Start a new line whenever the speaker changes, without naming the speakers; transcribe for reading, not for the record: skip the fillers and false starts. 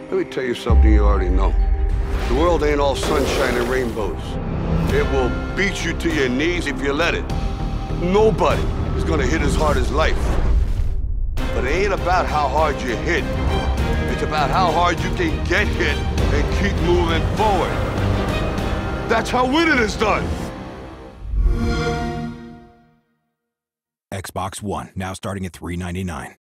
Let me tell you something you already know. The world ain't all sunshine and rainbows. It will beat you to your knees if you let it. Nobody is gonna hit as hard as life. But it ain't about how hard you hit. It's about how hard you can get hit and keep moving forward. That's how winning is done.
Xbox One, now starting at $399.